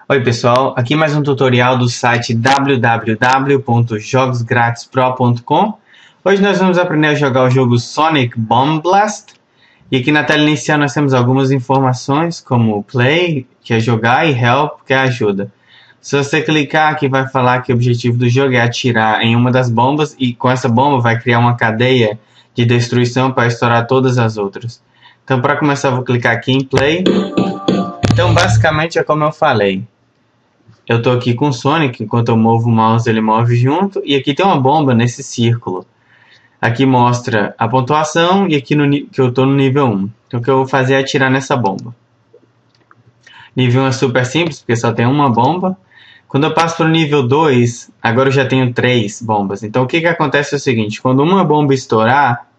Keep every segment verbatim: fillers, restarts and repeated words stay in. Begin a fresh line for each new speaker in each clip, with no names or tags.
Oi pessoal, aqui mais um tutorial do site w w w ponto jogos grátis pro ponto com. Hoje nós vamos aprender a jogar o jogo Sonic Bomb Blast. E aqui na tela inicial nós temos algumas informações como Play, que é jogar, e Help, que é ajuda. Se você clicar aqui vai falar que o objetivo do jogo é atirar em uma das bombas e com essa bomba vai criar uma cadeia de destruição para estourar todas as outras. Então para começar eu vou clicar aqui em Play. Então basicamente é como eu falei. Eu estou aqui com o Sonic, enquanto eu movo o mouse ele move junto, e aqui tem uma bomba nesse círculo. Aqui mostra a pontuação e aqui no, que eu estou no nível um. Então o que eu vou fazer é atirar nessa bomba. Nível um é super simples, porque só tem uma bomba. Quando eu passo para o nível dois, agora eu já tenho três bombas. Então o que, que acontece é o seguinte, quando uma bomba estourar,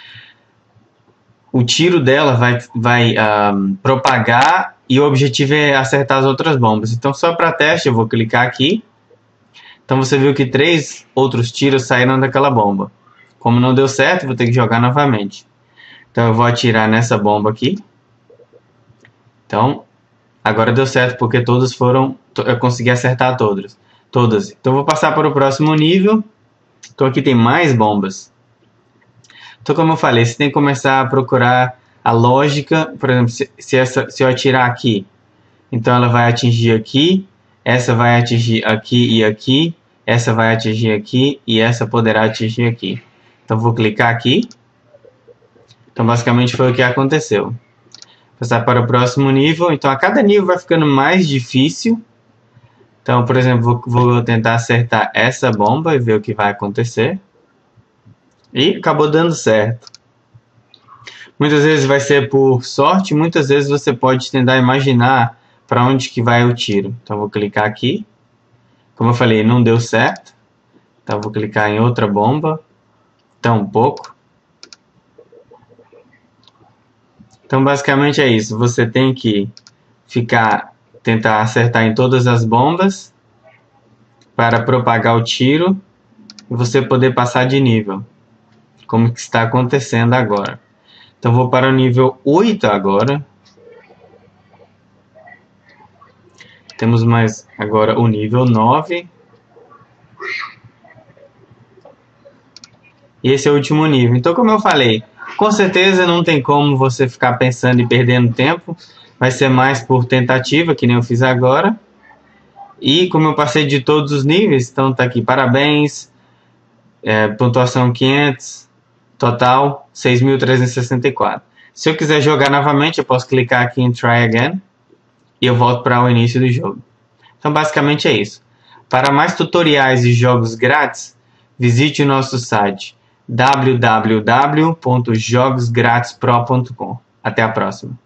o tiro dela vai, vai um, propagar e o objetivo é acertar as outras bombas. Então só para teste eu vou clicar aqui. Então você viu que três outros tiros saíram daquela bomba. Como não deu certo, vou ter que jogar novamente. Então eu vou atirar nessa bomba aqui. Então agora deu certo porque todas foram... eu consegui acertar todas. todas. Então eu vou passar para o próximo nível. Então aqui tem mais bombas. Então como eu falei, você tem que começar a procurar a lógica. Por exemplo, se, se, essa, se eu atirar aqui, então ela vai atingir aqui, essa vai atingir aqui e aqui, essa vai atingir aqui e essa poderá atingir aqui. Então vou clicar aqui. Então basicamente foi o que aconteceu. Passar para o próximo nível. Então a cada nível vai ficando mais difícil. Então por exemplo, vou, vou tentar acertar essa bomba e ver o que vai acontecer. E acabou dando certo. Muitas vezes vai ser por sorte, muitas vezes você pode tentar imaginar para onde que vai o tiro. Então vou clicar aqui. Como eu falei, não deu certo. Então vou clicar em outra bomba. Então um pouco. Então basicamente é isso. Você tem que ficar, tentar acertar em todas as bombas para propagar o tiro e você poder passar de nível. Como que está acontecendo agora. Então vou para o nível oito agora. Temos mais agora o nível nove. E esse é o último nível. Então como eu falei, com certeza não tem como você ficar pensando e perdendo tempo. Vai ser mais por tentativa, que nem eu fiz agora. E como eu passei de todos os níveis, então tá aqui, parabéns. É, pontuação quinhentos. Total seis mil trezentos e sessenta e quatro. Se eu quiser jogar novamente, eu posso clicar aqui em Try Again e eu volto para o início do jogo. Então basicamente é isso. Para mais tutoriais e jogos grátis, visite o nosso site w w w ponto jogos grátis pro ponto com. Até a próxima.